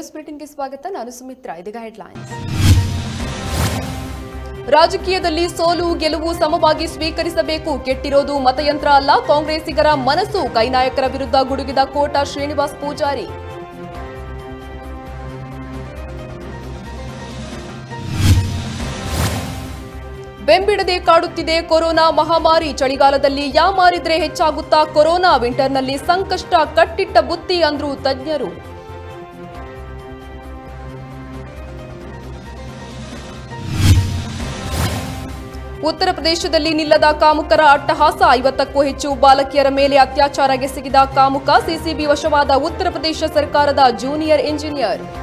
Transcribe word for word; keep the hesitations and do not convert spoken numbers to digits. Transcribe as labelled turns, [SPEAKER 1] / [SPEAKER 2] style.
[SPEAKER 1] News ಬುಲೆಟಿನ್ಗೆ ಸ್ವಾಗತ. ನಾನು ಸುಮಿತ್ರಾ. ಇದೀಗ ಹೆಡ್ಲೈನ್ಸ್. ರಾಜಕೀಯದಲ್ಲಿ ಸೋಲು ಗೆಲುವು ಸಮವಾಗಿ ಸ್ವೀಕರಿಸಬೇಕು. ಕೆಟ್ಟಿರೋದು ಮತಯಂತ್ರ ಅಲ್ಲ, ಕಾಂಗ್ರೆಸ್ಸಿಗರ ಮನಸ್ಸು. ಕೈನಾಯಕರ ವಿರುದ್ಧ ಗುಡುಗಿದ ಕೋಟ ಶ್ರೀನಿವಾಸ್ ಪೂಜಾರಿ. ಬೆಂಬಿಡದೆ ಕಾಡುತ್ತಿದೆ ಕೊರೋನಾ ಮಹಾಮಾರಿ. ಚಳಿಗಾಲದಲ್ಲಿ ಯಾಮಾರಿದ್ರೆ ಹೆಚ್ಚಾಗುತ್ತಾ ಕೊರೋನಾ. ವಿಂಟರ್ನಲ್ಲಿ ಸಂಕಷ್ಟ ಕಟ್ಟಿಟ್ಟ ಬುತ್ತಿ ಅಂದ್ರು ತಜ್ಞರು. ಉತ್ತರ ಪ್ರದೇಶದಲ್ಲಿ ನಿಲ್ಲದ ಕಾಮುಕರ ಅಟ್ಟಹಾಸ. ಐವತ್ತಕ್ಕೂ ಹೆಚ್ಚು ಬಾಲಕಿಯರ ಮೇಲೆ ಅತ್ಯಾಚಾರಗೆಸಗಿದ ಕಾಮುಕ. ಸಿಸಿಬಿ ವಶವಾದ ಉತ್ತರ ಪ್ರದೇಶ ಸರ್ಕಾರದ ಜೂನಿಯರ್ ಇಂಜಿನಿಯರ್.